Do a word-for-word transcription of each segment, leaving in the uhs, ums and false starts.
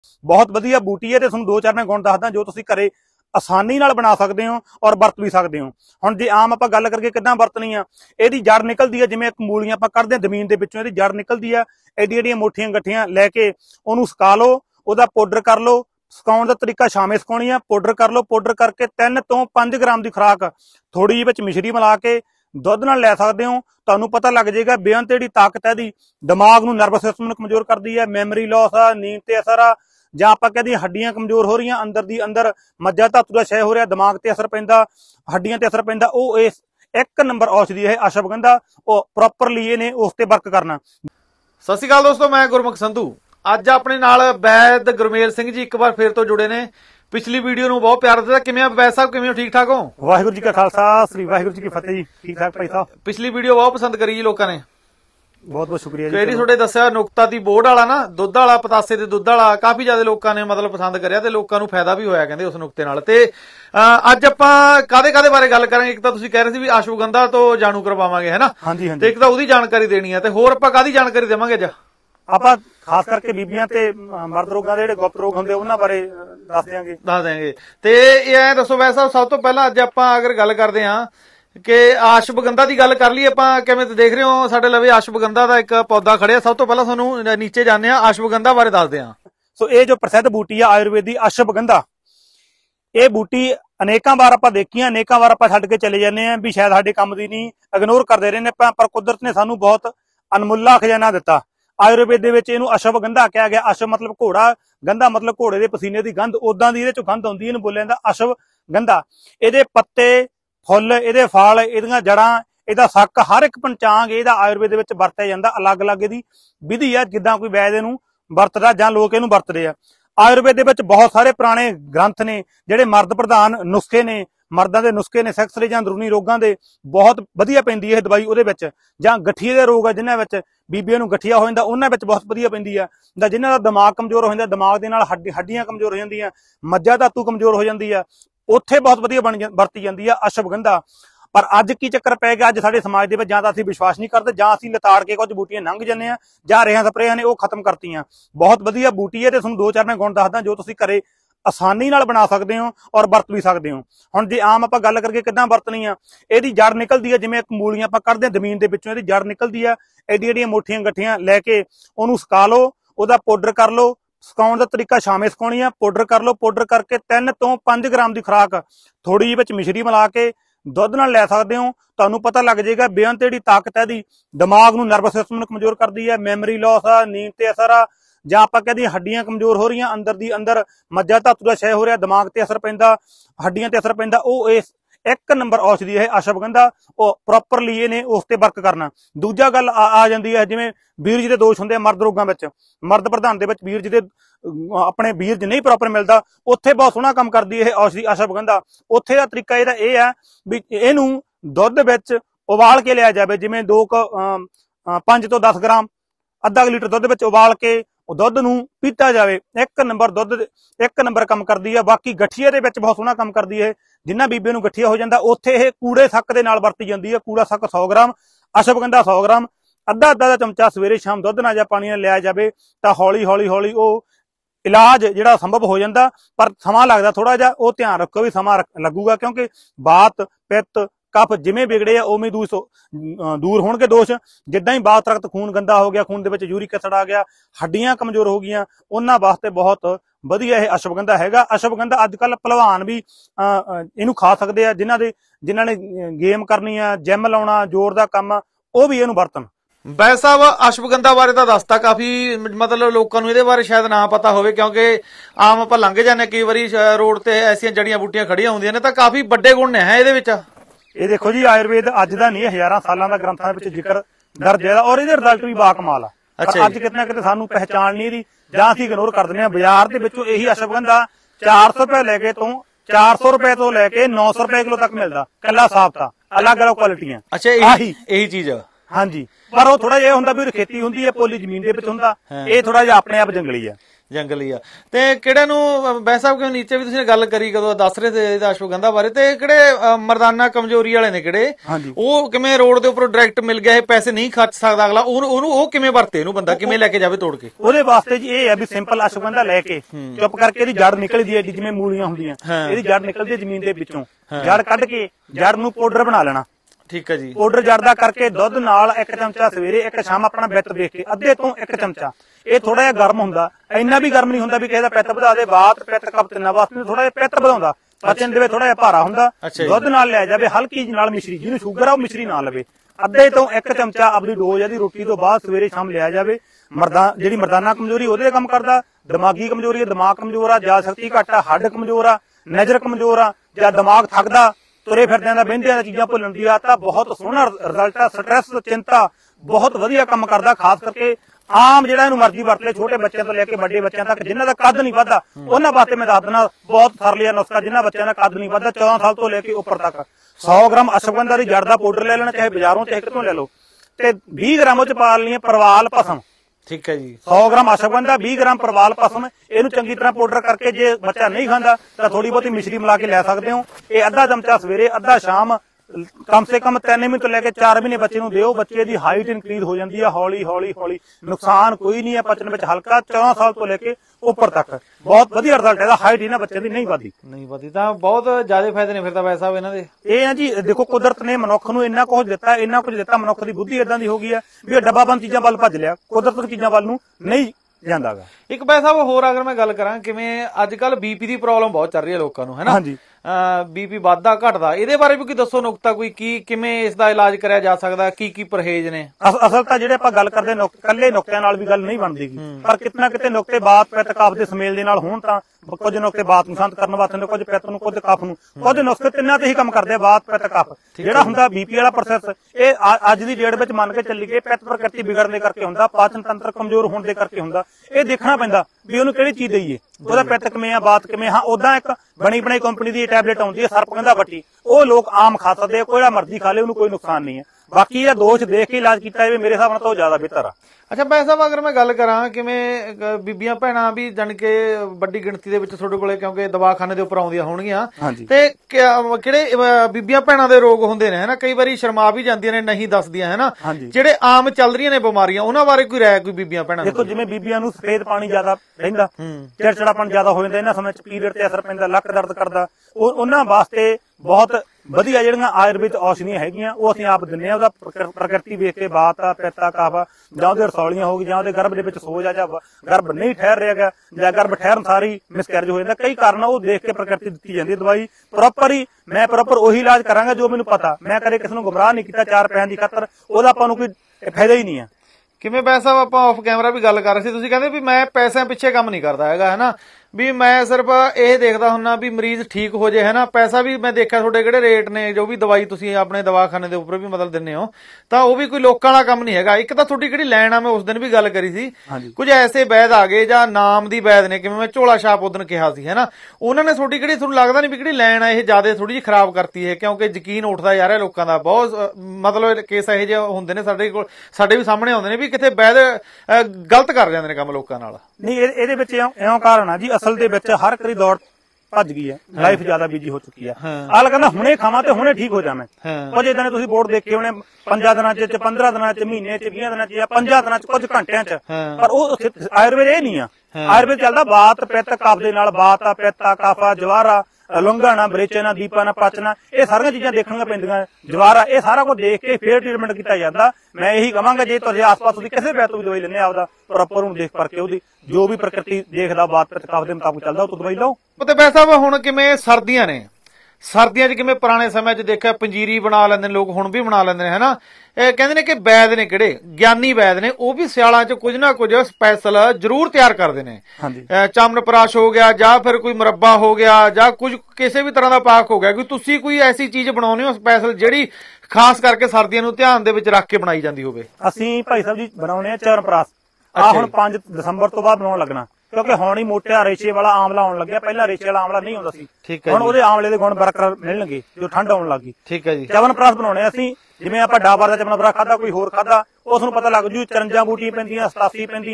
बहुत वधिया बूटी है ते तुहानूं दो चार मैं गुण दसदा जो तुसीं घरे आसानी नाल बना सकते हो और वरत भी सकते हो। हुण जे आम आपां गल करके किदां वरतनी आ, इहदी जड़ निकलदी है जिवें इक मूलियां आपां कढदे जमीन दे विचों इहदी जड़ निकलदी है, एडी एडियां मोटियां गठियां लैके उहनूं सुका लो, उहदा पाउडर कर लो। सुकाउण दा तरीका छावें सुकाउणी आ, पाउडर कर लो, पाउडर करके तीन तो पांच ग्राम की खुराक थोड़ी जी विच मिश्री मिला के दुध नाल लै सकते हो। तुहानूं पता लग जाएगा बेअंत जिहड़ी ताकत है दी दिमाग नूं नर्वस सिस्टम नूं कमजोर करदी है, मैमरी लॉस आ, नींद ते असर आ, जां आपां कह दईए हड्डियां कमजोर हो रही अंदर दी अंदर मज्जा धातु दा क्षय हो रहा, दिमाग ते असर पैंदा, हड्डियां ते असर पैंदा, ओह इस एक नंबर औषधि है अश्वगंधा, ओह प्रॉपरली इहने उस ते वर्क करना। सत श्री अकाल दोस्तों, मैं गुरमुख संधू अज अपने नाल वैद गुरमेल सिंह जी एक बार फिर तो जुड़े ने। पिछली वीडियो नूं बहुत प्यार दिता। किवें वैद साहब, किवें ठीक ठाक हो? वाहिगुरू जी का खालसा, श्री वाहिगुरू जी की फतेह जी। ठीक ठाक भाई साहब। पिछली वीडियो बहुत पसंद करी जी लोगों ने, बहुत बहुत शुक्रिया जी। ਜਿਹੜੀ ਤੁਹਾਡੇ ਦੱਸਿਆ ਨੁਕਤਾ ਦੀ ਬੋਰਡ ਵਾਲਾ ਨਾ, ਦੁੱਧ ਵਾਲਾ, ਪਤਾਸੇ ਦੇ ਦੁੱਧ ਵਾਲਾ, ਕਾਫੀ ਜ਼ਿਆਦਾ ਲੋਕਾਂ ਨੇ ਮਤਲਬ ਪਸੰਦ ਕਰਿਆ ਤੇ ਲੋਕਾਂ ਨੂੰ ਫਾਇਦਾ ਵੀ ਹੋਇਆ ਕਹਿੰਦੇ ਉਸ ਨੁਕਤੇ ਨਾਲ। ਤੇ ਅੱਜ ਆਪਾਂ ਕਾਦੇ ਕਾਦੇ ਬਾਰੇ ਗੱਲ ਕਰਾਂਗੇ। ਇੱਕ ਤਾਂ ਤੁਸੀਂ ਕਹਿ ਰਹੇ ਸੀ ਵੀ ਅਸ਼ਵਗੰਧਾ ਤੋਂ ਜਾਣੂ ਕਰਵਾਵਾਂਗੇ, ਹੈ ਨਾ? ਹਾਂਜੀ ਹਾਂਜੀ। ਤੇ ਇੱਕ ਤਾਂ ਉਹਦੀ ਜਾਣਕਾਰੀ ਦੇਣੀ ਹੈ, ਤੇ ਹੋਰ ਆਪਾਂ ਕਾਦੀ ਜਾਣਕਾਰੀ ਦੇਵਾਂਗੇ ਅੱਜ? ਆਪਾਂ ਖਾਸ ਕਰਕੇ ਬੀਬੀਆਂ ਤੇ ਮਰਦ ਰੋਗਾਂ ਦੇ ਜਿਹੜੇ ਗੁਪਤ ਰੋਗ ਹੁੰਦੇ ਉਹਨਾਂ ਬਾਰੇ ਦੱਸ ਦਿਆਂਗੇ ਦੱਸ ਦਿਆਂਗੇ। ਤੇ ਇਹ ਐ ਦੱਸੋ ਵੈਸੇ ਸਾਹਿਬ, ਸਭ ਤੋਂ ਪਹਿਲਾਂ ਅੱਜ ਆਪਾਂ ਅਗਰ ਗੱਲ ਕਰਦੇ ਹਾਂ कि अश्वगंधा की गल कर ली आपां, किवें देख रहे हो साडे लवे अश्वगंधा का एक पौधा खड़िया। सब तो पहला तुहानूं नीचे जाने अश्वगंधा बारे दसदे हां। सो ये जो प्रसिद्ध बूटी है आयुर्वेदी अश्वगंधा, ये बूटी अनेकां बार आपां देखी, अनेकां बार आपां छड्ड के चले जाने हैं भी शायद साडे काम दी नहीं, इग्नोर करदे रहे ने, पर कुदरत ने सानूं बहुत अनमुल्ला खजाना दिता। आयुर्वेद दे विच इहनूं अश्वगंधा कहा गया। अश्व मतलब घोड़ा, गंधा मतलब घोड़े दे पसीने दी गंध, उदां दी इहदे चों गंध आउंदी, इहनूं बोलिया जांदा अश्वगंधा। इहदे पत्ते, फुੱਲ, ਇਹਦੇ ਫਲ, ਇਹਦੀਆਂ ਜੜਾਂ, ਇਹਦਾ ਸੱਕ, ਹਰ ਇੱਕ ਪੰਚਾਂਗ ਇਹਦਾ ਆਯੁਰਵੇਦ ਵਿੱਚ ਵਰਤਿਆ ਜਾਂਦਾ। ਅਲੱਗ-ਅਲੱਗ ਇਹਦੀ ਵਿਧੀ ਆ ਜਿੱਦਾਂ ਕੋਈ ਵੈਦ ਇਹਨੂੰ ਵਰਤਦਾ ਜਾਂ ਲੋਕ ਇਹਨੂੰ ਵਰਤਦੇ ਆ। ਆਯੁਰਵੇਦ ਦੇ ਵਿੱਚ ਬਹੁਤ ਸਾਰੇ ਪੁਰਾਣੇ ਗ੍ਰੰਥ ਨੇ ਜਿਹੜੇ ਮਰਦ ਪ੍ਰਧਾਨ ਨੁਸਖੇ ਨੇ, ਮਰਦਾਂ ਦੇ ਨੁਸਖੇ ਨੇ, ਸੈਕਸ ਦੇ ਜਾਂ ਅੰਦਰੂਨੀ ਰੋਗਾਂ ਦੇ ਬਹੁਤ ਵਧੀਆ ਪੈਂਦੀ ਹੈ ਦਵਾਈ ਉਹਦੇ ਵਿੱਚ। ਜਾਂ ਗਠੀਏ ਦੇ ਰੋਗ ਆ ਜਿਨ੍ਹਾਂ ਵਿੱਚ ਬੀਬੀਆਂ ਨੂੰ ਗਠੀਆ ਹੋ ਜਾਂਦਾ, ਉਹਨਾਂ ਵਿੱਚ ਬਹੁਤ ਵਧੀਆ ਪੈਂਦੀ ਆ। ਜਾਂ ਜਿਨ੍ਹਾਂ ਦਾ ਦਿਮਾਗ ਕਮਜ਼ੋਰ ਹੋ ਜਾਂਦਾ, ਦਿਮਾਗ ਦੇ ਨਾਲ ਹੱਡੀ ਹੱਡੀਆਂ ਕਮਜ਼ੋਰ ਹੋ ਜਾਂਦੀਆਂ, ਮੱਜਾ ਧਾਤੂ ਕਮਜ਼ੋਰ ਹੋ ਜਾਂਦੀ ਆ, ਉੱਥੇ ਬਹੁਤ ਵਧੀਆ ਬਣ ਵਰਤੀ ਜਾਂਦੀ ਆ ਅਸ਼ਵਗੰਧਾ। ਪਰ ਅੱਜ ਕੀ ਚੱਕਰ ਪੈ ਗਿਆ, ਅੱਜ ਸਾਡੇ ਸਮਾਜ ਦੇ ਵਿੱਚ ਜਾਂ ਤਾਂ ਅਸੀਂ ਵਿਸ਼ਵਾਸ ਨਹੀਂ ਕਰਦੇ, ਜਾਂ ਅਸੀਂ ਲਤਾੜ ਕੇ ਕੁਝ ਬੂਟੀਆਂ ਲੰਘ ਜਾਂਦੇ ਆ, ਜਾਂ ਰੇਹਾਂ ਸਪਰੇਆਂ ਨੇ ਉਹ ਖਤਮ ਕਰਤੀਆਂ। ਬਹੁਤ ਵਧੀਆ ਬੂਟੀ ਹੈ ਤੇ ਤੁਹਾਨੂੰ ਦੋ ਚਾਰ ਮੈਂ ਗੁਣ ਦੱਸਦਾ ਜੋ ਤੁਸੀਂ ਘਰੇ ਆਸਾਨੀ ਨਾਲ ਬਣਾ ਸਕਦੇ ਹੋ ਔਰ ਵਰਤ ਵੀ ਸਕਦੇ ਹੋ। ਹੁਣ ਜੇ ਆਮ ਆਪਾਂ ਗੱਲ ਕਰਕੇ ਕਿੱਦਾਂ ਵਰਤਣੀ ਆ, ਇਹਦੀ ਜੜ ਨਿਕਲਦੀ ਹੈ ਜਿਵੇਂ ਇੱਕ ਮੂਲੀਆਂ ਆਪਾਂ ਕੱਢਦੇ ਜ਼ਮੀਨ ਦੇ ਵਿੱਚੋਂ, ਇਹਦੀ ਜੜ ਨਿਕਲਦੀ ਆ, ਐਡੀ ਐਡੀਆਂ ਮੋਟੀਆਂ ਗੱਠੀਆਂ ਲੈ ਕੇ ਉਹਨੂੰ ਸੁਕਾ ਲਓ, ਉਹਦਾ ਪਾਊਡਰ ਕਰ ਲਓ। ਸੁਕਾਉਣ ਦਾ ਤਰੀਕਾ ਛਾਵੇਂ ਸੁਕਾਉਣੀ ਆ, ਪਾਊਡਰ ਕਰ ਲਓ, ਪਾਊਡਰ ਕਰਕੇ ਤਿੰਨ ਤੋਂ ਪੰਜ ਗ੍ਰਾਮ ਦੀ ਖੁਰਾਕ ਥੋੜੀ ਜਿਹੀ ਵਿੱਚ ਮਿਸ਼ਰੀ ਮਿਲਾ ਕੇ ਦੁੱਧ ਨਾਲ ਲੈ ਸਕਦੇ ਹੋ। ਤੁਹਾਨੂੰ ਪਤਾ ਲੱਗ ਜਾਏਗਾ ਬੇਅੰਤ ਜਿਹੜੀ ਤਾਕਤ ਹੈ ਦੀ ਦਿਮਾਗ ਨੂੰ, ਨਰਵਸ ਸਿਸਟਮ ਨੂੰ ਕਮਜ਼ੋਰ ਕਰਦੀ ਹੈ, ਮੈਮਰੀ ਲॉस ਆ, ਨੀਂਦ ਤੇ ਅਸਰ ਆ, ਜਾਂ ਆਪਾਂ ਕਹਦੇ ਹੱਡੀਆਂ ਕਮਜ਼ੋਰ ਹੋ ਰਹੀਆਂ, ਅੰਦਰ ਦੀ ਅੰਦਰ ਮੱਜਾ ਧਾਤੂ ਦਾ क्षय ਹੋ ਰਿਹਾ, ਦਿਮਾਗ ਤੇ ਅਸਰ ਪੈਂਦਾ, ਹੱਡੀਆਂ ਤੇ ਅਸਰ ਪੈਂਦਾ, ਉਹ ਇਸ ਇੱਕ ਨੰਬਰ ਔਸ਼ਧੀ ਹੈ ਅਸ਼ਵਗੰਧਾ, ਉਹ ਪ੍ਰੋਪਰਲੀ ਇਹਨੇ ਉਸ ਤੇ ਵਰਕ ਕਰਨਾ। ਦੂਜਾ ਗੱਲ ਆ ਜਾਂਦੀ ਹੈ ਜਿਵੇਂ ਬੀਰਜ ਦੇ ਦੋਸ਼ ਹੁੰਦੇ ਆ ਮਰਦ ਰੋਗਾਂ ਵਿੱਚ, ਮਰਦ ਪ੍ਰਧਾਨ ਦੇ ਵਿੱਚ ਬੀਰਜ ਦੇ ਆਪਣੇ ਬੀਰਜ ਨਹੀਂ ਪ੍ਰੋਪਰ ਮਿਲਦਾ, ਉੱਥੇ ਬਹੁਤ ਸੋਹਣਾ ਕੰਮ ਕਰਦੀ ਇਹ ਔਸ਼ਧੀ ਅਸ਼ਵਗੰਧਾ। ਉੱਥੇ ਦਾ ਤਰੀਕਾ ਇਹਦਾ ਇਹ ਹੈ ਵੀ ਇਹਨੂੰ ਦੁੱਧ ਵਿੱਚ ਉਬਾਲ ਕੇ ਲਿਆ ਜਾਵੇ, ਜਿਵੇਂ ਦੋ ਕੁ ਪੰਜ ਤੋਂ ਦਸ ਗ੍ਰਾਮ ਅੱਧਾ ਲੀਟਰ ਦੁੱਧ ਵਿੱਚ ਉਬਾਲ ਕੇ ਉਹ ਦੁੱਧ ਨੂੰ ਪੀਤਾ ਜਾਵੇ। ਇੱਕ ਨੰਬਰ ਦੁੱਧ ਇੱਕ ਨੰਬਰ ਕੰਮ ਕਰਦੀ ਹੈ। ਬਾਕੀ ਗਠੀਏ ਦੇ ਵਿੱਚ ਬਹੁਤ ਸੋਹਣਾ ਕੰਮ ਕਰਦੀ ਹੈ। ਜਿੰਨਾ ਬੀਬੀ ਨੂੰ ਗਠੀਆ ਹੋ ਜਾਂਦਾ ਉੱਥੇ ਇਹ ਕੂੜੇ ਸੱਕ ਦੇ ਨਾਲ ਵਰਤੀ ਜਾਂਦੀ ਹੈ। ਕੂੜਾ ਸੱਕ ਸੌ ਗ੍ਰਾਮ, ਅਸ਼ਵਗੰਧਾ ਸੌ ਗ੍ਰਾਮ, ਅੱਧਾ ਅੱਧਾ ਦਾ ਚਮਚਾ ਸਵੇਰੇ ਸ਼ਾਮ ਦੁੱਧ ਨਾਲ ਜਾਂ ਪਾਣੀ ਨਾਲ ਲਿਆ ਜਾਵੇ ਤਾਂ ਹੌਲੀ ਹੌਲੀ ਹੌਲੀ ਉਹ ਇਲਾਜ ਜਿਹੜਾ ਸੰਭਵ ਹੋ ਜਾਂਦਾ। ਪਰ ਸਮਾਂ ਲੱਗਦਾ ਥੋੜਾ ਜਿਹਾ, ਉਹ ਧਿਆਨ ਰੱਖੋ ਵੀ ਸਮਾਂ ਲੱਗੂਗਾ, ਕਿਉਂਕਿ ਬਾਤ, ਪਿੱਤ, कफ जिमें बिगड़े आ उवें दूर दूर होणगे दोष। जिद्दां ही बात रक्त खून गंदा हो गया, खून दे विच यूरिक एसिड आ गया, हड्डियां कमजोर हो गईयां, उन्हां वास्ते बहुत वधिया यह अश्वगंधा हैगा। अश्वगंधा अजकल भलवान भी इहनूं खा सकदे आ, जिन्हां दे जिन्हां ने गेम करनी आ, जिम लाउणा, जोर दा काम आ, ਉਹ ਵੀ ਇਹਨੂੰ ਵਰਤਣ। ਵੈਦ ਸਾਹਿਬ ਅਸ਼ਵਗੰਧਾ ਬਾਰੇ ਤਾਂ ਦੱਸਤਾ ਕਾਫੀ, ਮਤਲਬ ਲੋਕਾਂ ਨੂੰ ਇਹਦੇ ਬਾਰੇ ਸ਼ਾਇਦ ਨਾ ਪਤਾ ਹੋਵੇ, ਕਿਉਂਕਿ ਆਮ ਆਪਾਂ ਲੰਘ ਜਾਂਦੇ ਕਈ ਵਾਰੀ ਰੋਡ ਤੇ ਐਸੀਆਂ ਜੜੀਆਂ ਬੂਟੀਆਂ ਖੜੀਆਂ ਹੁੰਦੀਆਂ ਨੇ, ਤਾਂ ਕਾਫੀ ਵੱਡੇ ਗੁਣ ਨੇ ਹੈ ਇਹਦੇ ਵਿੱਚ। ਇਹ ਦੇਖੋ ਜੀ, ਆਯੁਰਵੇਦ ਅੱਜ ਦਾ ਨਹੀਂ, ਹਜ਼ਾਰਾਂ ਸਾਲਾਂ ਦਾ ਗ੍ਰੰਥਾਂ ਵਿੱਚ ਜ਼ਿਕਰ ਦਰਜ ਹੈ ਔਰ ਇਹਦੇ ਰਿਜ਼ਲਟ ਵੀ ਬਾਕਮਾਲ ਆ। ਅੱਜ ਕਿਤੇ ਨਾ ਕਿਤੇ ਸਾਨੂੰ ਪਹਿਚਾਣ ਨਹੀਂ ਇਹਦੀ, ਜਾਂ ਅਸੀਂ ਇਗਨੋਰ ਕਰ ਦਿੰਦੇ ਹਾਂ। ਬਾਜ਼ਾਰ ਦੇ ਵਿੱਚੋਂ ਇਹੀ ਅਸ਼ਵਗੰਧਾ ਚਾਰ ਸੌ ਰੁਪਏ ਲੈ ਕੇ ਤੋਂ ਚਾਰ ਸੌ ਰੁਪਏ ਤੋਂ ਲੈ ਕੇ ਨੌ ਸੌ ਰੁਪਏ ਕਿਲੋ ਤੱਕ ਮਿਲਦਾ, ਕੱਲਾ ਸਾਬਤਾ, ਅਲੱਗ ਅਲੱਗ ਕੁਆਲਿਟੀਆਂ। ਅੱਛਾ, ਇਹੀ ਇਹੀ ਚੀਜ਼ ਆ। ਹਾਂਜੀ, ਪਰ ਉਹ ਥੋੜਾ ਜਿਹਾ ਹੁੰਦਾ ਵੀ ਖੇਤੀ ਹੁੰਦੀ ਹੈ, ਪੋਲੀ ਜ਼ਮੀਨ ਦੇ ਵਿੱਚ ਹੁੰਦਾ, ਇਹ ਥੋੜਾ ਜਿਹਾ ਆਪਣੇ ਆਪ ਜੰਗਲੀ ਆ। ਜੰਗਲੀ ਆ। ਤੇ ਕਿਹੜੇ ਨੂੰ ਬੈਂ ਸਾਹਿਬ ਕਿਉਂ ਨੀਚੇ ਵੀ ਤੁਸੀਂ ਗੱਲ ਕਰੀ ਕਦੋਂ ਦੱਸ ਰਹੇ ਤੇ ਇਹਦਾ ਅਸ਼ਵਗੰਧਾ ਬਾਰੇ, ਤੇ ਕਿਹੜੇ ਮਰਦਾਨਾ ਕਮਜ਼ੋਰੀ ਵਾਲੇ ਨੇ ਕਿਹੜੇ ਉਹ ਕਿਵੇਂ ਰੋਡ ਦੇ ਉੱਪਰ ਡਾਇਰੈਕਟ ਮਿਲ ਗਿਆ ਇਹ ਪੈਸੇ ਨਹੀਂ ਖਰਚ ਸਕਦਾ ਅਗਲਾ, ਉਹਨੂੰ ਉਹ ਕਿਵੇਂ ਵਰਤੇ, ਇਹਨੂੰ ਬੰਦਾ ਕਿਵੇਂ ਲੈ ਕੇ ਜਾਵੇ ਤੋੜ ਕੇ? ਉਹਦੇ ਵਾਸਤੇ ਜੀ ਇਹ ਹੈ ਵੀ ਸਿੰਪਲ ਅਸ਼ਵਗੰਧਾ ਲੈ ਕੇ ਚੁੱਪ ਕਰਕੇ ਇਹਦੀ ਜੜ ਨਿਕਲਦੀ ਹੈ ਜਿਵੇਂ ਮੂਲੀਆਂ ਹੁੰਦੀਆਂ, ਇਹਦੀ ਜੜ ਨਿਕਲਦੀ ਹੈ ਜ਼ਮੀਨ ਦੇ ਵਿੱਚੋਂ, ਜੜ ਕੱਢ ਕੇ ਜੜ ਨੂੰ ਪਾਊਡਰ ਬਣਾ ਲੈਣਾ। ਠੀਕ ਹੈ ਜੀ। ਪਾਊਡਰ ਜੜ ਦਾ ਕਰਕੇ ਦੁੱਧ ਨਾਲ ਇੱਕ ਚਮਚਾ ਸਵੇਰੇ ਇੱਕ ਸ਼ਾਮ ਆਪਣਾ ਬਿੱਤ ਦੇਖ ਕੇ ਅੱਧੇ ਤੋਂ ਇੱਕ ਚਮਚਾ, ਇਹ ਥੋੜਾ ਜਿਹਾ ਗਰਮ ਹੁੰਦਾ, ਇੰਨਾ ਵੀ ਗਰਮ ਨਹੀਂ ਹੁੰਦਾ ਵੀ ਕਿਸੇ ਦਾ ਪਿੱਤ ਵਧਾ ਦੇ, ਬਾਤ ਪਿੱਤ ਕਪ ਤਿੰਨਾ ਵਾਸਤੇ ਥੋੜਾ ਜਿਹਾ ਪਿੱਤ ਵਧਾਉਂਦਾ, ਪਚਨ ਦੇ ਵਿੱਚ ਥੋੜਾ ਜਿਹਾ ਭਾਰਾ ਹੁੰਦਾ। ਦੁੱਧ ਨਾਲ ਲੈ ਜਾਵੇ ਹਲਕੀ ਜਿਹੀ ਨਾਲ ਮਿਸ਼ਰੀ, ਜਿਹਨੂੰ ਸ਼ੂਗਰ ਆ ਉਹ ਮਿਸ਼ਰੀ ਨਾ ਲਵੇ, ਅੱਧੇ ਤੋਂ ਇੱਕ ਚਮਚਾ ਆਪਣੀ ਡੋਜ਼ ਦੀ ਰੋਟੀ ਤੋਂ ਬਾਅਦ ਸਵੇਰੇ ਸ਼ਾਮ ਲਿਆ ਜਾਵੇ। ਮਰਦਾ ਜਿਹੜੀ ਮਰਦਾਨਾ ਕਮਜ਼ੋਰੀ ਉਹਦੇ ਕੰਮ ਕਰਦਾ, ਦਿਮਾਗੀ ਕਮਜ਼ੋਰੀ ਹੈ, ਦਿਮਾਗ ਕਮਜ਼ੋਰ ਆ, ਯਾਦ ਸ਼ਕਤੀ ਘੱਟ ਆ, ਹੱਡ ਕਮਜ਼ੋਰ ਆ, ਨਜ਼ਰ ਕਮਜ਼ੋਰ ਆ, ਜਾਂ ਦਿਮਾਗ ਥੱਕਦਾ, ਤੁਰੇ ਫਿਰਦਿਆਂ ਦਾ ਬਹਿੰਦਿਆਂ ਦਾ ਚੀਜ਼ਾਂ ਭੁੱਲਣ ਦੀ ਆਦਤ, ਬਹੁਤ ਸੋਹਣਾ ਰਿਜ਼ਲਟ ਆ। ਸਟ੍ਰੈਸ ਚਿੰਤਾ ਬਹੁਤ ਵਧੀਆ ਕੰਮ ਕਰਦਾ, ਖਾਸ ਕਰਕੇ ਆਮ ਜਿਹੜਾ ਇਹਨੂੰ ਮਰਜ਼ੀ ਵਰਤ ਲੈ, ਛੋਟੇ ਬੱਚਿਆਂ ਤੋਂ ਲੈ ਕੇ ਵੱਡੇ ਬੱਚਿਆਂ ਤੱਕ ਜਿਨ੍ਹਾਂ ਦਾ ਕੱਦ ਨਹੀਂ ਵੱਧਦਾ ਉਹਨਾਂ ਵਾਸਤੇ ਮੈਂ ਦੱਸ ਦਿੰਦਾ ਬਹੁਤ ਸਰਲੀਆ ਨੁਸਖਾ। ਜਿਨ੍ਹਾਂ ਬੱਚਿਆਂ ਦਾ ਕੱਦ ਨਹੀਂ ਵੱਧਦਾ ਚੌਦਾਂ ਸਾਲ ਤੋਂ ਲੈ ਕੇ ਉੱਪਰ ਤੱਕ ਸੌ ਗ੍ਰਾਮ ਅਸ਼ਵਗੰਧਾ ਦੀ ਜੜ ਦਾ ਪਾਊਡਰ ਲੈ ਲੈਣਾ, ਚਾਹੇ ਬਾਜ਼ਾਰੋਂ ਚਾਹੇ ਕਿਤੋਂ ਲੈ ਲਓ, ਤੇ ਵੀਹ ਗ੍ਰਾਮ ਉਹ ਚ ਪਾ ਲੈਣੀ ਪ੍ਰਵਾਲ ਭਸਮ। ਠੀਕ ਹੈ ਜੀ। ਸੌ ਗ੍ਰਾਮ ਅਸ਼ਵਗੰਧਾ, ਵੀਹ ਗ੍ਰਾਮ ਪ੍ਰਵਾਲ ਭਸਮ, ਇਹਨੂੰ ਚੰਗੀ ਤਰ੍ਹਾਂ ਪਾਊਡਰ ਕਰਕੇ ਜੇ ਬੱਚਾ ਨਹੀਂ ਖਾਂਦਾ ਤਾਂ ਥੋੜੀ ਬਹੁਤੀ ਮਿਸ਼ਰੀ ਮਿਲਾ ਕੇ ਲੈ ਸਕਦੇ ਹੋ। ਇਹ ਅੱਧਾ ਚਮਚਾ ਸਵੇਰੇ ਅੱਧਾ ਸ਼ਾਮ, ਕਮ ਸੇ ਕਮ ਤਿੰਨ ਮਹੀਨੇ ਤੋਂ ਲੈ ਕੇ ਚਾਰ ਮਹੀਨੇ ਬੱਚੇ ਨੂੰ ਦਿਓ। ਬੱਚੇ ਦੀ ਹਾਈਟ ਇਨਕਰੀਜ਼ ਹੋ ਜਾਂਦੀ ਹੈ ਹੌਲੀ ਹੌਲੀ ਹੌਲੀ, ਨੁਕਸਾਨ ਕੋਈ ਨਹੀਂ ਹੈ, ਪਚਣ ਵਿੱਚ ਹਲਕਾ, ਚੌਦਾਂ ਸਾਲ ਤੋਂ ਲੈ ਕੇ ਉੱਪਰ ਤੱਕ ਬਹੁਤ ਵਧੀਆ ਰਿਜ਼ਲਟ ਇਹਦਾ। ਹਾਈਟ ਇਹਨਾਂ ਬੱਚਿਆਂ ਦੀ ਨਹੀਂ ਵਧਦੀ ਨਹੀਂ ਵਧਦੀ ਤਾਂ ਬਹੁਤ ਜ਼ਿਆਦਾ ਫਾਇਦੇ ਨੇ ਫਿਰ ਤਾਂ ਵੈਸਾ ਇਹਨਾਂ ਦੇ। ਇਹ ਆ ਜੀ ਦੇਖੋ ਕੁਦਰਤ ਨੇ ਮਨੁੱਖ ਨੂੰ ਇੰਨਾ ਕੁਝ ਦਿੱਤਾ, ਇੰਨਾ ਕੁਝ ਦਿੱਤਾ, ਮਨੁੱਖ ਦੀ ਬੁੱਧੀ ਇਦਾਂ ਦੀ ਹੋ ਗਈ ਹੈ ਵੀ ਇਹ ਡੱਬਾਬੰਦ ਚੀਜ਼ਾਂ ਵੱਲ ਭੱਜ ਲਿਆ, ਕੁਦਰਤ ਦੀਆਂ ਚੀਜ਼ਾਂ ਵੱਲ ਨੂੰ ਨਹੀਂ ਜਾਂਦਾਗਾ। ਇੱਕ ਬੈਂ ਸਾਹਿਬ ਹੋਰ ਅਗਰ ਮੈਂ ਗੱਲ ਕਰਾਂ, ਕਿਵੇਂ ਅੱਜ ਕੱਲ ਬੀਪੀ ਦੀ ਪ੍ਰੋਬਲਮ ਬਹੁਤ ਚੱਲ ਰਹੀ ਹੈ ਲੋਕਾਂ ਨੂੰ, ਹੈਨਾ? ਹਾਂਜੀ। ਬੀਪੀ ਵੱਧਦਾ ਘਟਦਾ, ਇਹਦੇ ਬਾਰੇ ਵੀ ਕੋਈ ਦੱਸੋ ਨੁਕਤਾ, ਕੋਈ ਕੀ ਕਿਵੇਂ ਇਸ ਦਾ ਇਲਾਜ ਕਰਿਆ ਜਾ ਸਕਦਾ, ਕੀ ਕੀ ਪਰਹੇਜ਼ ਨੇ? ਅਸਲ ਤਾਂ ਜਿਹੜੇ ਆਪਾਂ ਗੱਲ ਕਰਦੇ ਕੱਲੇ ਨੁਕਤਿਆਂ ਨਾਲ ਵੀ ਗੱਲ ਨਹੀਂ ਬਣਦੀਗੀ, ਪਰ ਕਿਤਨਾ ਕਿਤੇ ਨੁਕਤੇ ਬਾਤ ਪਿੱਤ ਕਫ ਦੇ ਸਮੇਲ ਦੇ ਨਾਲ ਹੋਣ ਤਾਂ ਕੁਝ ਨੁਕਤੇ ਬਾਤ ਨੂੰ ਸ਼ਾਂਤ ਕਰਨ ਵਾਸਤੇ, ਕੁਝ ਪਿੱਤ ਨੂੰ, ਕੁਝ ਕਫ ਨੂੰ, ਕੁਝ ਨੁਕਤੇ ਤਿੰਨਾਂ ਤੇ ਹੀ ਕੰਮ ਕਰਦੇ ਆ, ਬਾਤ ਪਿੱਤ ਕਫ। ਜਿਹੜਾ ਹੁੰਦਾ ਬੀਪੀ ਵਾਲਾ ਪ੍ਰੋਸੈਸ, ਇਹ ਅੱਜ ਦੀ ਡੇਟ ਵਿੱਚ ਮੰਨ ਕੇ ਚੱਲੀਏ ਪਿੱਤ ਪ੍ਰਕਿਰਤੀ ਵਿਗੜਨ ਦੇ ਕਰਕੇ ਹੁੰਦਾ, ਪਾਚਨ ਤੰਤਰ ਕਮਜ਼ੋਰ ਹੋਣ ਦੇ ਕਰਕੇ ਹੁੰਦਾ। ਇਹ ਦੇਖਣਾ ਪੈਂਦਾ ਵੀ ਉਹਨੂੰ ਕਿਹੜੀ ਚੀਜ਼ ਦਈਏ, ਉਹਦਾ ਪਿੱਤ ਕਿਵੇਂ ਆ, ਬਾਤ ਕਿਵੇਂ। ਹਾਂ ਉਦਾਂ ਇੱਕ ਬਣੀ ਬਣਾਈ ਕੰਪਨੀ ਦੀ ਟੈਬਲੇਟ ਆਉਂਦੀ ਹੈ ਸਰਪਗੰਧਾ ਬੱਟੀ, ਉਹ ਲੋਕ ਆਮ ਖਾ ਸਕਦੇ ਆ, ਕੋਈ ਮਰਜ਼ੀ ਖਾ ਲੇ, ਉਹਨੂੰ ਕੋਈ ਨੁਕਸਾਨ ਨਹੀਂ ਹੈ। ਬਾਕੀ ਇਹਦਾ ਦੋਸ਼ ਦੇਖ ਕੇ ਇਲਾਜ ਕੀਤਾ ਜਾਵੇ ਮੇਰੇ ਹਿਸਾਬ ਨਾਲ ਤਾਂ ਜ਼ਿਆਦਾ ਬਿਹਤਰ ਆ। ਅੱਛਾ ਬੈਂ ਸਾਹਿਬ ਅਗਰ ਮੈਂ ਗੱਲ ਕਰਾਂ ਕਿਵੇਂ ਬੀਬੀਆਂ ਭੈਣਾਂ ਵੀ ਜਾਣ ਕੇ ਵੱਡੀ ਗਿਣਤੀ ਦੇ ਵਿੱਚ ਤੁਹਾਡੇ ਕੋਲੇ ਕਿਉਂਕਿ ਦਵਾਖਾਨੇ ਦੇ ਉੱਪਰ ਆਉਂਦੀਆਂ ਹੋਣਗੀਆਂ, ਤੇ ਕਿਹੜੇ ਬੀਬੀਆਂ ਭੈਣਾਂ ਦੇ ਰੋਗ ਹੁੰਦੇ ਨੇ ਹਨਾ, ਕਈ ਵਾਰੀ ਸ਼ਰਮਾ ਵੀ ਜਾਂਦੀਆਂ ਨੇ, ਨਹੀਂ ਦੱਸਦੀਆਂ ਹਨਾ, ਜਿਹੜੇ ਆਮ ਚੱਲ ਰਹੀਆਂ ਨੇ ਬਿਮਾਰੀਆਂ ਉਹਨਾਂ ਬਾਰੇ ਕੋਈ ਰਾਏ ਕੋਈ ਬੀਬੀਆਂ ਭੈਣਾਂ? ਦੇਖੋ ਜਿਵੇਂ ਬੀਬੀਆਂ ਨੂੰ ਸਫੇਦ ਪਾਣੀ ਜ਼ਿਆਦਾ ਰਹਿੰਦਾ, ਚਿੜਚਿੜਾਪਣ ਜ਼ਿਆਦਾ ਹੋ ਜਾਂਦਾ, ਇਹਨਾਂ ਸਮੇਂ ਚ ਪੀਰੀਅਡ ਤੇ ਅਸਰ ਪੈਂਦਾ, ਲੱਕ ਦਰਦ ਕਰਦਾ, ਉਹ ਉਹਨਾਂ ਵਾਸਤੇ ਬਹੁਤ ਵਧੀਆ ਜਿਹੜੀਆਂ ਆਯੁਰਵੇਦ ਔਸ਼ਧੀਆਂ ਹੈਗੀਆਂ ਉਹ ਅਸੀਂ ਆਪ ਦਿੰਦੇ ਆ। ਉਹਦਾ ਪ੍ਰਕਿਰਤੀ ਵੇਖ ਕੇ ਬਾਤ ਆ, ਪਿੱਤਾ ਕਾਫ, ਜਾਂ ਉਹਦੇ ਰਸੌਲੀਆਂ ਹੋ ਗਈ, ਜਾਂ ਉਹਦੇ ਗਰਭ ਦੇ ਵਿੱਚ ਸੋਜ ਆ, ਜਾਂ ਗਰਭ ਨਹੀਂ ਠਹਿਰ ਰਿਹਾ, ਜਾਂ ਗਰਭ ਠਹਿਰਨ ਸਾਰੀ ਮਿਸਕੈਰੇਜ ਹੋ ਜਾਂਦਾ, ਕਈ ਕਾਰਨ ਉਹ ਦੇਖ ਕੇ ਪ੍ਰਕਿਰਤੀ ਦਿੱਤੀ ਜਾਂਦੀ ਹੈ ਦਵਾਈ ਪ੍ਰੋਪਰ ਹੀ। ਮੈਂ ਪ੍ਰੋਪਰ ਉਹੀ ਇਲਾਜ ਕਰਾਂਗਾ ਜੋ ਮੈਨੂੰ ਪਤਾ, ਮੈਂ ਕਦੇ ਕਿਸੇ ਨੂੰ ਗੁੰਮਰਾਹ ਨਹੀਂ ਕੀਤਾ ਚਾਰ ਪੈਸਿਆਂ ਦੀ ਖਾਤਰ, ਉਹਦਾ ਆਪਾਂ ਨੂੰ ਕੋਈ ਫਾਇਦਾ ਹੀ ਨਹੀਂ ਹੈ। ਕਿਵੇਂ ਬੈਂ ਸਾਹਿਬ ਆਪਾਂ ਆਫ ਕੈਮਰਾ ਵੀ ਗੱਲ ਕਰ ਰਹੇ ਸੀ, ਤੁਸੀਂ ਕਹਿੰਦੇ ਵੀ ਮੈਂ ਪੈਸਿਆਂ ਪਿੱਛੇ ਕੰਮ ਨਹੀਂ ਕਰਦਾ ਹੈਗਾ, ਹਨਾ, ਵੀ ਮੈਂ ਸਿਰਫ ਇਹ ਦੇਖਦਾ ਹੁੰਨਾ ਵੀ ਮਰੀਜ਼ ਠੀਕ ਹੋ ਜਾਏ, ਹਨਾ। ਪੈਸਾ ਵੀ ਮੈਂ ਦੇਖਿਆ ਤੁਹਾਡੇ ਕਿਹੜੇ ਰੇਟ ਨੇ, ਜੋ ਵੀ ਦਵਾਈ ਤੁਸੀਂ ਆਪਣੇ ਦਵਾਖਾਨੇ ਦੇ ਉੱਪਰ ਵੀ ਮਤਲਬ ਦਿੰਦੇ ਹੋ, ਤਾਂ ਉਹ ਵੀ ਕੋਈ ਲੋਕਾਂ ਵਾਲਾ ਕੰਮ ਨਹੀਂ ਹੈਗਾ। ਇੱਕ ਤਾਂ ਤੁਹਾਡੀ ਕਿਹੜੀ ਲਾਈਨ ਆ, ਮੈਂ ਉਸ ਦਿਨ ਵੀ ਗੱਲ ਕਰੀ ਸੀ, ਕੁਝ ਐਸੇ ਵੈਦ ਆ ਗਏ ਜਾਂ ਨਾਮ ਦੀ ਵੈਦ ਨੇ, ਕਿਵੇਂ ਮੈਂ ਝੋਲਾ ਛਾਪ ਉਸ ਦਿਨ ਕਿਹਾ ਸੀ, ਹਨਾ, ਉਹਨਾਂ ਨੇ ਤੁਹਾਡੀ ਕਿਹੜੀ ਤੁਹਾਨੂੰ ਲੱਗਦਾ ਨਹੀਂ ਵੀ ਕਿਹੜੀ ਲਾਈਨ ਆ ਇਹ ਜ਼ਿਆਦਾ ਥੋੜੀ ਜਿਹੀ ਖਰਾਬ ਕਰਤੀ ਹੈ, ਕਿਉਂਕਿ ਯਕੀਨ ਉੱਠਦਾ ਜਾ ਰਿਹਾ ਲੋਕਾਂ ਦਾ, ਬਹੁਤ ਮਤਲਬ ਕੇਸ ਇਹੋ ਜਿਹੇ ਹੁੰਦੇ ਨੇ ਸਾਡੇ ਕੋਲ, ਸਾਡੇ ਵੀ ਸਾਹਮਣੇ ਆਉਂਦੇ ਨੇ ਵੀ ਕਿਤੇ ਵੈਦ ਗਲਤ ਕਰ ਜਾਂਦੇ ਨੇ ਕੰਮ ਲੋਕਾਂ ਨਾਲ। ਨਹੀਂ ਇਹਦੇ ਵਿੱਚ ਇਉਂ ਕਾਰਨ ਆ ਜੀ, ਅਸਲ ਦੇ ਵਿੱਚ ਹਰ ਕਰੀ ਦੌੜ ਭੱਜ ਗਈ ਹੈ, ਲਾਈਫ ਜ਼ਿਆਦਾ ਬਿਜੀ ਹੋ ਚੁੱਕੀ ਹੈ। ਆਹ ਕਹਿੰਦਾ ਹੁਣੇ ਖਾਵਾਂ ਤੇ ਹੁਣੇ ਠੀਕ ਹੋ ਜਾਵਾਂ, ਕੁਝ ਇਦਾਂ ਨੇ ਤੁਸੀਂ ਬੋਰਡ ਦੇਖੇ ਹੋਣੇ, ਪੰਜਾਂ ਦਿਨਾਂ ਚ, ਪੰਦਰਾਂ ਦਿਨਾਂ ਚ, ਮਹੀਨੇ ਚ, ਵੀਹ ਦਿਨਾਂ ਚ, ਜਾਂ ਪੰਜਾਂ ਦਿਨਾਂ ਚ, ਕੁਝ ਘੰਟਿਆਂ ਚ, ਪਰ ਉਹ ਆਯੁਰਵੇਦ ਇਹ ਨਹੀਂ ਆ। ਆਯੁਰਵੇਦ ਚੱਲਦਾ ਬਾਤ ਪਿੱਤ ਕਫ ਦੇ ਨਾਲ, ਬਾਤ ਆ, ਪਿੱਤ ਆ, ਕਫ ਆ, ਜਵਾਰਾ, ਲੰਘਣਾ, ਬਰੇਚਨਾ, ਦੀਪਾਨਾ, ਪਾਚਨਾ, ਇਹ ਸਾਰੀਆਂ ਚੀਜ਼ਾਂ ਦੇਖਣੀਆਂ ਪੈਂਦੀਆਂ, ਜਵਾਰਾ, ਇਹ ਸਾਰਾ ਕੁਝ ਦੇਖ ਕੇ ਫੇਰ ਟ੍ਰੀਟਮੈਂਟ ਕੀਤਾ ਜਾਂਦਾ। ਮੈਂ ਇਹੀ ਕਹਾਂਗਾ ਜੇ ਤੁਸੀਂ ਆਸ-ਪਾਸ ਦੀ ਕਿਸੇ ਵੈਦ ਤੋਂ ਵੀ ਦਵਾਈ ਲੈਣੇ ਆਪਦਾ ਪ੍ਰੋਪਰ ਨੂੰ ਦੇਖ ਕਰਕੇ ਉਹਦੀ ਜੋ ਵੀ ਪ੍ਰਕਿਰਤੀ ਦੇਖਦਾ ਬਾਤ ਪਿੱਤ ਕਫ ਦੇ ਮੁਤਾਬਕ ਚੱਲਦਾ ਉਹ ਤੋਂ ਦਵਾਈ ਲਓ। ਤੇ ਬੈਂ ਸਾਹਿਬ ਹੁਣ ਕਿਵੇਂ ਸਰਦੀਆਂ ਨੇ, ਸਰਦੀਆਂ 'ਚ ਕਿਵੇਂ ਪੁਰਾਣੇ ਸਮੇਂ 'ਚ ਦੇਖਿਆ ਪੰਜੀਰੀ ਬਣਾ ਲੈਂਦੇ ਨੇ ਲੋਕ, ਹੁਣ ਵੀ ਬਣਾ ਲੈਂਦੇ ਨੇ, ਹਨਾ। ਇਹ ਕਹਿੰਦੇ ਨੇ ਕਿ ਵੈਦ ਨੇ ਕਿਹੜੇ ਗਿਆਨੀ ਵੈਦ ਨੇ, ਉਹ ਵੀ ਸਿਆਲਾਂ 'ਚ ਕੁਝ ਨਾ ਕੁਝ ਸਪੈਸ਼ਲ ਜ਼ਰੂਰ ਤਿਆਰ ਕਰਦੇ ਨੇ। ਚਮਨਪ੍ਰਾਸ਼ ਹੋ ਗਿਆ, ਜਾਂ ਫਿਰ ਕੋਈ ਮੁਰੱਬਾ ਹੋ ਗਿਆ, ਜਾਂ ਕੁਝ ਕਿਸੇ ਵੀ ਤਰ੍ਹਾਂ ਦਾ ਪਾਕ ਹੋ ਗਿਆ, ਕਿ ਤੁਸੀਂ ਕੋਈ ਐਸੀ ਚੀਜ਼ ਬਣਾਉਣੀ ਹੋ ਸਪੈਸ਼ਲ ਜਿਹੜੀ ਖਾਸ ਕਰਕੇ ਸਰਦੀਆਂ ਨੂੰ ਧਿਆਨ ਦੇ ਵਿੱਚ ਰੱਖ ਕੇ ਬਣਾਈ ਜਾਂਦੀ ਹੋਵੇ? ਅਸੀਂ ਭਾਈ ਸਾਹਿਬ ਜੀ ਬਣਾਉਣੇ ਆ ਚਮਨਪ੍ਰਾਸ਼, ਆ ਹੁਣ ਪੰਜ ਦਸੰਬਰ ਤੋਂ ਬਾਅਦ ਬਣਾਉਣ ਲੱਗਣਾ, ਕਿਉਂਕਿ ਹੁਣ ਹੀ ਮੋਟਾ ਰੇਸ਼ੇ ਵਾਲਾ ਆਮਲਾ ਆਉਣ ਲੱਗਿਆ, ਪਹਿਲਾਂ ਰੇਸ਼ੇ ਵਾਲਾ ਆਮਲਾ ਨਹੀਂ ਆਉਂਦਾ ਸੀ, ਹੁਣ ਉਹਦੇ ਆਮਲੇ ਦੇ ਗੁਣ ਬਰਕਰਾਰ ਮਿਲਣਗੇ ਜੋ ਠੰਡ ਆਉਣ ਲੱਗੀ। ਠੀਕ ਹੈ ਜੀ। ਚਮਨਪ੍ਰਾਸ਼ ਬਣਾਉਣੇ ਅਸੀਂ, ਜਿਵੇਂ ਆਪਾਂ ਡਾਬਰ ਦਾ ਚਮਨਪ੍ਰਾਸ਼ ਖਾਦਾ, ਕੋਈ ਹੋਰ ਖਾਦਾ, ਉਸ ਨੂੰ ਪਤਾ ਲੱਗ ਜੂ ਚਰੰਜਾਂ ਬੂਟੀਆਂ ਪੈਂਦੀਆਂ, ਸਤਾਸੀ ਪੈਂਦੀਆਂ,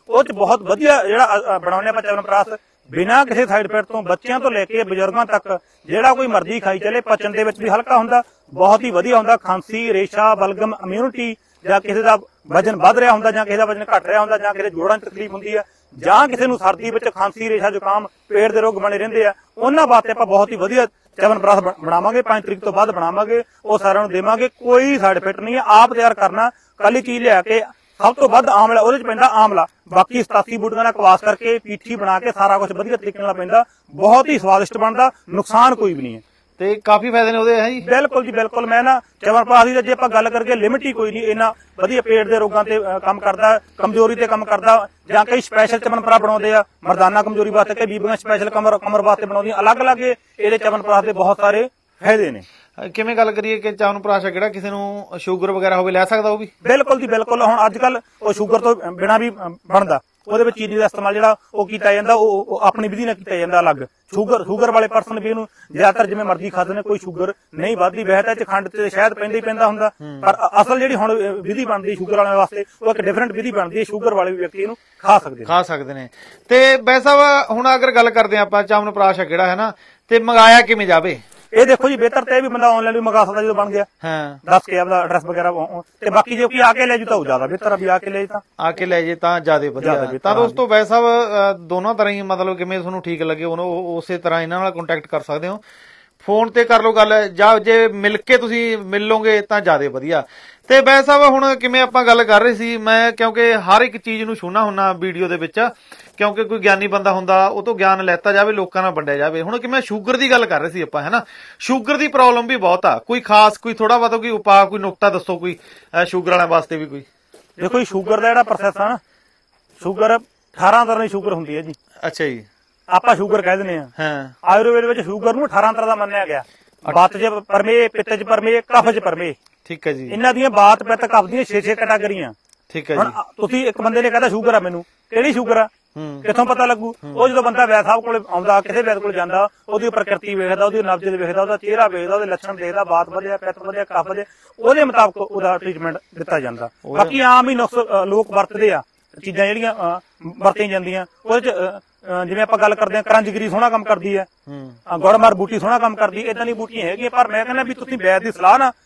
ਉਹ ਚ ਬਹੁਤ ਵਧੀਆ ਜਿਹੜਾ ਬਣਾਉਂਦੇ ਆਪਾਂ ਚਵਨਪ੍ਰਾਸ਼, ਬਿਨਾਂ ਕਿਸੇ ਸਾਈਡ ਇਫੈਕਟ ਤੋਂ, ਬੱਚਿਆਂ ਤੋਂ ਲੈ ਕੇ ਬਜ਼ੁਰਗਾਂ ਤੱਕ ਜਿਹੜਾ ਕੋਈ ਮਰਜ਼ੀ ਖਾਈ ਚਲੇ, ਪਚਣ ਦੇ ਵਿੱਚ ਵੀ ਹਲਕਾ ਹੁੰਦਾ, ਬਹੁਤ ਹੀ ਵਧੀਆ ਹੁੰਦਾ। ਖਾਂਸੀ, ਰੇਸ਼ਾ, ਬਲਗਮ, ਇਮਿਊਨਿਟੀ, ਜਾਂ ਕਿਸੇ ਦਾ ਵਜਨ ਵੱਧ ਰਿਹਾ ਹੁੰਦਾ ਜਾਂ ਕਿਸੇ ਦਾ ਵਜਨ ਘਟ ਰਿਹਾ ਹੁੰਦਾ ਜਾਂ ਕਿਸੇ ਜੋੜਾਂ 'ਚ ਤਕਲੀਫ ਹੁੰਦੀ ਆ ਜਾਂ ਕਿਸੇ ਨੂੰ ਸਰਦੀ ਵਿੱਚ ਖਾਂਸੀ, ਰੇਸ਼ਾ, ਜ਼ੁਕਾਮ, ਪੇਟ ਦੇ ਰੋਗ ਬਣੇ ਰਹਿੰਦੇ ਆ, ਉਹਨਾਂ ਵਾਸਤੇ ਆਪਾਂ ਬਹੁਤ ਹੀ ਵਧੀਆ ਚਵਨਪ੍ਰਾਸ਼ ਬਣਾਵਾਂਗੇ। ਪੰਜ ਤਰੀਕ ਤੋਂ ਬਾਅਦ ਬਣਾਵਾਂਗੇ, ਉਹ ਸਾਰਿਆਂ ਨੂੰ ਦੇਵਾਂਗੇ। ਕੋਈ ਸਾਈਡ ਇਫੈਕਟ ਨਹੀਂ ਹੈ, ਆਪ ਤਿਆਰ ਕਰਨਾ। ਕੱਲੀ ਚੀਜ਼ ਲਿਆ ਕੇ ਸਭ ਤੋਂ ਵੱਧ ਆਮਲਾ ਉਹਦੇ ਚ ਪੈਂਦਾ, ਆਮਲਾ। ਬਾਕੀ ਸਤਾਸੀ ਬੂਟੀਆਂ ਦਾ ਕਵਾਸ ਕਰਕੇ ਪੀਠੀ ਬਣਾ ਕੇ ਸਾਰਾ ਕੁਝ ਵਧੀਆ ਤਰੀਕੇ ਨਾਲ ਪੈਂਦਾ, ਬਹੁਤ ਹੀ ਸਵਾਦਿਸ਼ਟ ਬਣਦਾ, ਨੁਕਸਾਨ ਕੋਈ ਵੀ ਨਹੀਂ ਹੈ ਤੇ ਕਾਫੀ ਫਾਇਦੇ ਨੇ ਉਹਦੇ ਹੈ ਜੀ। ਬਿਲਕੁਲ ਜੀ ਬਿਲਕੁਲ। ਮੈਂ ਨਾ ਚਵਨਪ੍ਰਾਸ਼ ਦੀ ਜੇ ਆਪਾਂ ਗੱਲ ਕਰਕੇ ਲਿਮਿਟ ਹੀ ਕੋਈ ਨਹੀਂ, ਇਹਨਾਂ ਵਧੀਆ ਪੇਟ ਦੇ ਰੋਗਾਂ ਤੇ ਕੰਮ ਕਰਦਾ, ਕਮਜ਼ੋਰੀ ਤੇ ਕੰਮ ਕਰਦਾ। ਜਾਂ ਕਈ ਸਪੈਸ਼ਲ ਚਵਨਪ੍ਰਾਸ਼ ਬਣਾਉਂਦੇ ਆ ਮਰਦਾਨਾ ਕਮਜ਼ੋਰੀ ਵਾਸਤੇ, ਕਈ ਬੀਬੀਆਂ ਸਪੈਸ਼ਲ ਕਮਰ ਕਮਰ ਵਾਸਤੇ ਬਣਾਉਂਦੀਆਂ, ਅਲੱਗ-ਅਲੱਗ ਇਹਦੇ ਚਵਨਪ੍ਰਾਸ਼ ਦੇ ਬਹੁਤ ਸਾਰੇ ਫਾਇਦੇ ਨੇ। ਕਿਵੇਂ ਗੱਲ ਕਰੀਏ ਕਿ ਚਵਨਪ੍ਰਾਸ਼ ਜਿਹੜਾ ਕਿਸੇ ਨੂੰ ਸ਼ੂਗਰ ਵਗੈਰਾ ਹੋਵੇ ਲੈ ਸਕਦਾ ਉਹ ਵੀ? ਬਿਲਕੁਲ ਜੀ ਬਿਲਕੁਲ। ਹੁਣ ਅੱਜ ਕੱਲ ਉਹ ਸ਼ੂਗਰ ਤੋਂ ਬਿਨਾਂ ਵੀ ਬਣਦਾ, ਉਹਦੇ ਵਿੱਚ ਚੀਨੀ ਦਾ ਇਸਤੇਮਾਲ ਜਿਹੜਾ ਉਹ ਕੀਤਾ ਜਾਂਦਾ, ਉਹ ਆਪਣੀ ਵਿਧੀ ਨਾਲ ਕੀਤਾ ਜਾਂਦਾ ਅਲੱਗ। ਸ਼ੂਗਰ ਸ਼ੂਗਰ ਵਾਲੇ ਪਰਸਨ ਵੀ ਇਹਨੂੰ ਜ਼ਿਆਦਾਤਰ ਜਿਵੇਂ ਮਰਜ਼ੀ ਖਾਦੇ ਨੇ, ਕੋਈ ਸ਼ੂਗਰ ਨਹੀਂ ਵੱਧਦੀ। ਵੈਸੇ ਤਾਂ ਇਹ ਚ ਖੰਡ ਤੇ ਸ਼ਹਿਦ ਪੈਂਦਾ ਹੀ ਪੈਂਦਾ ਹੁੰਦਾ, ਪਰ ਅਸਲ ਜਿਹੜੀ ਹੁਣ ਵਿਧੀ ਬਣਦੀ ਸ਼ੂਗਰ ਵਾਲਿਆਂ ਵਾਸਤੇ, ਉਹ ਇੱਕ ਡਿਫਰੈਂਟ ਵਿਧੀ ਬਣਦੀ ਹੈ। ਸ਼ੂਗਰ ਵਾਲੇ ਵੀ ਵਿਅਕਤੀ ਇਹਨੂੰ ਖਾ ਸਕਦੇ ਖਾ ਸਕਦੇ ਨੇ। ਤੇ ਵੈਸਾ ਹੁਣ ਅਗਰ ਗੱਲ ਕਰਦੇ ਆ ਆਪਾਂ ਚਵਨਪ੍ਰਾਸ਼ ਜਿਹੜਾ ਹੈ ਨਾ, ਤੇ ਮੰਗਾਇਆ ਕਿਵੇਂ ਜਾਵੇ? ਇਹ ਦੇਖੋ ਜੀ, ਬਿਹਤਰ ਤੇ ਇਹ ਵੀ ਬੰਦਾ ਆਨਲਾਈਨ ਵੀ ਮੰਗਾ ਸਕਦਾ ਜਦੋਂ ਬਣ ਗਿਆ, ਹਾਂ ਦੱਸ ਕੇ ਆਪਦਾ ਐਡਰੈਸ ਵਗੈਰਾ। ਤੇ ਬਾਕੀ ਜੇ ਕੋਈ ਆ ਕੇ ਲੈ ਜੂ ਤਾਂ ਉਹ ਜ਼ਿਆਦਾ ਬਿਹਤਰ ਆ, ਵੀ ਆ ਕੇ ਲੈ ਤਾਂ ਆ ਕੇ ਲੈ ਜੇ ਤਾਂ ਜ਼ਿਆਦਾ ਵਧੀਆ। ਤਾਂ ਦੋਸਤੋ ਵੈਸਾ ਦੋਨੋਂ ਤਰ੍ਹਾਂ ਹੀ, ਮਤਲਬ ਕਿਵੇਂ ਤੁਹਾਨੂੰ ਠੀਕ ਲੱਗੇ ਉਹਨੂੰ ਉਸੇ ਤਰ੍ਹਾਂ ਇਹਨਾਂ ਨਾਲ ਕੰਟੈਕਟ ਕਰ ਸਕਦੇ ਹੋ। ਫੋਨ ਤੇ ਕਰ ਲਓ ਗੱਲ, ਜਾਂ ਜੇ ਮਿਲ ਕੇ ਤੁਸੀਂ ਮਿਲ ਲੋਗੇ ਤਾਂ ਜ਼ਿਆਦਾ ਵਧੀਆ। ਤੇ ਵੈਸੇ ਸਾਹਿਬ ਹੁਣ ਕਿਵੇਂ ਆਪਾਂ ਗੱਲ ਕਰ ਰਹੇ ਸੀ, ਮੈਂ ਕਿਉਂਕਿ ਹਰ ਇੱਕ ਚੀਜ਼ ਨੂੰ ਛੂਹਣਾ ਹੁੰਨਾ ਵੀਡੀਓ ਦੇ ਵਿੱਚ, ਕਿਉਂਕਿ ਕੋਈ ਗਿਆਨੀ ਬੰਦਾ ਹੁੰਦਾ ਉਹ ਤੋਂ ਗਿਆਨ ਲੈਤਾ ਜਾਵੇ, ਲੋਕਾਂ ਨਾਲ ਵੰਡਿਆ ਜਾਵੇ। ਹੁਣ ਕਿਵੇਂ ਸ਼ੂਗਰ ਦੀ ਗੱਲ ਕਰ ਰਹੇ ਸੀ ਆਪਾਂ, ਹੈਨਾ। ਸ਼ੂਗਰ ਦੀ ਪ੍ਰੋਬਲਮ ਵੀ ਬਹੁਤ ਆ, ਕੋਈ ਖਾਸ ਕੋਈ ਥੋੜਾ ਬਹੁਤਾ ਕੋਈ ਉਪਾਅ, ਕੋਈ ਨੁਕਤਾ ਦੱਸੋ ਕੋਈ ਸ਼ੂਗਰ ਵਾਲਿਆਂ ਵਾਸਤੇ ਵੀ ਕੋਈ। ਦੇਖੋ ਜੀ, ਸ਼ੂਗਰ ਦਾ ਜਿਹੜਾ ਪ੍ਰੋਸੈਸ ਆ ਨਾ, ਸ਼ੂਗਰ ਅਠਾਰਾਂ ਤਰ੍ਹਾਂ ਦੀ ਸ਼ੂਗਰ ਹੁੰਦੀ ਹੈ ਜੀ। ਅੱਛਾ ਜੀ। ਆਪਾਂ ਸ਼ੂਗਰ ਕਹਿ ਦਿੰਦੇ ਆ, ਹਾਂ। ਆਯੁਰਵੇਦ ਵਿੱਚ ਸ਼ੂਗਰ ਨੂੰ ਅਠਾਰਾਂ ਤਰ੍ਹਾਂ ਦਾ ਮੰਨਿਆ ਗਿਆ। ਬਾਤ ਚ ਪਰਮੇ, ਪਿੱਤ ਚ ਪਰਮੇ, ਕਫ ਚ ਪਰਮੇ। ਠੀਕ ਹੈ ਜੀ। ਇਹਨਾਂ ਦੀਆਂ ਬਾਤ, ਪਿੱਤ, ਕਫ ਦੀਆਂ ਛੇ ਛੇ ਕੈਟਾਗਰੀਆਂ। ਠੀਕ ਹੈ ਹੁਣ ਤੁਸੀਂ ਇੱਕ ਬੰਦੇ ਨੇ ਕਹਿੰਦਾ ਸ਼ੂਗਰ ਆ ਮੈਨੂੰ, ਕਿਹੜੀ ਸ਼ੂਗਰ ਆ, ਕਿੱਥੋਂ ਪਤਾ ਲੱਗੂ? ਉਹ ਜਦੋਂ ਬੰਦਾ ਵੈਦ ਸਾਹਿਬ ਕੋਲ ਆਉਂਦਾ, ਕਿਸੇ ਵੈਦ ਕੋਲ ਜਾਂਦਾ, ਉਹਦੀ ਪ੍ਰਕਿਰਤੀ ਵੇਖਦਾ, ਉਹਦੀ ਨਬਜ਼ ਵੇਖਦਾ, ਉਹਦਾ ਚਿਹਰਾ ਵੇਖਦਾ, ਉਹਦੇ ਲੱਛਣ ਦੇਖਦਾ, ਬਾਤ ਵਧਿਆ, ਪਿੱਤ ਵਧਿਆ, ਕਫ ਵਧਿਆ, ਉਹਦੇ ਮੁਤਾਬਕ ਉਹਦਾ ਟ੍ਰੀਟਮੈਂਟ ਦਿੱਤਾ ਜਾਂਦਾ। ਬਾਕੀ ਆਮ ਹੀ ਨੁਕਸ ਲੋਕ ਵਰਤਦੇ ਆ, ਚੀਜ਼ਾਂ ਜਿਹੜੀਆਂ ਵਰਤੀਆਂ ਜਾਂਦੀਆਂ, ਉਹਦੇ ਚ ਜਿਵੇਂ ਆਪਾਂ ਗੱਲ ਕਰਦੇ ਹਾਂ, ਕਰੰਜਗਿਰੀ ਸੋਹਣਾ ਕੰਮ ਕਰਦੀ ਹੈ, ਗੁੜਮਾਰ ਬੂਟੀ ਸੋਹਣਾ ਕੰਮ ਕਰਦੀ, ਏਦਾਂ ਦੀ ਬੂਟੀਆਂ ਹੈਗੀਆਂ। ਪਰ ਮੈਂ ਕਹਿੰਦਾ ਵੀ ਤੁਸੀਂ ਵੈਦ ਦੀ ਸਲਾਹ ਨਾ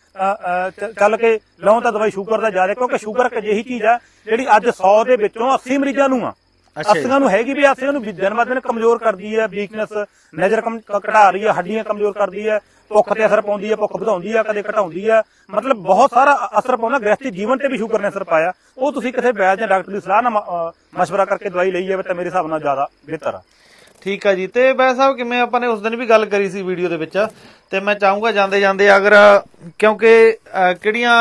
ਚੱਲ ਕੇ ਲਓ ਤਾਂ ਦਵਾਈ ਸ਼ੂਗਰ ਦਾ ਜ਼ਿਆਦਾ, ਕਿਉਂਕਿ ਸ਼ੂਗਰ ਇੱਕ ਅਜਿਹੀ ਚੀਜ਼ ਆ ਜਿਹੜੀ ਅੱਜ ਸੌ ਦੇ ਵਿੱਚੋਂ ਅੱਸੀ ਮਰੀਜ਼ਾਂ ਨੂੰ ਆ, ਅੱਸੀਆਂ ਨੂੰ ਹੈਗੀ ਵੀ, ਅੱਸੀਆਂ ਨੂੰ ਦਿਨ ਬ ਦਿਨ ਕਮਜ਼ੋਰ ਕਰਦੀ ਹੈ, ਵੀਕਨੈਸ, ਨਜ਼ਰ ਘਟਾ ਰਹੀ ਹੈ, ਹੱਡੀਆਂ ਕਮਜ਼ੋਰ ਕਰਦੀ ਹੈ, ਭੁੱਖ ਤੇ ਅਸਰ ਪਾਉਂਦੀ ਹੈ, ਭੁੱਖ ਵਧਾਉਂਦੀ ਹੈ, ਕਦੇ ਘਟਾਉਂਦੀ ਹੈ, ਮਤਲਬ ਬਹੁਤ ਸਾਰਾ ਅਸਰ ਪਾਉਂਦਾ। ਗ੍ਰਸਤੀ ਜੀਵਨ ਤੇ ਵੀ ਸ਼ੂਗਰ ਨੇ ਅਸਰ ਪਾਇਆ। ਉਹ ਤੁਸੀਂ ਕਿਸੇ ਵੈਦ ਜਾਂ ਡਾਕਟਰ ਦੀ ਸਲਾਹ ਨਾਲ ਮਸ਼ਵਰਾ ਕਰਕੇ ਦਵਾਈ ਲਈ ਜਾਵੇ ਤਾਂ ਮੇਰੇ ਹਿਸਾਬ ਨਾਲ ਜ਼ਿਆਦਾ ਬਿਹਤਰ ਆ। ਠੀਕ ਆ ਜੀ। ਤੇ ਵੈਸੇ ਸਾਹਿਬ ਕਿਵੇਂ ਆਪਾਂ ਨੇ ਉਸ ਦਿਨ ਵੀ ਗੱਲ ਕਰੀ ਸੀ ਵੀਡੀਓ ਦੇ ਵਿੱਚ, ਤੇ ਮੈਂ ਚਾਹੂੰਗਾ ਜਾਂਦੇ ਜਾਂਦੇ ਅਗਰ, ਕਿਉਂਕਿ ਕਿਹੜੀਆਂ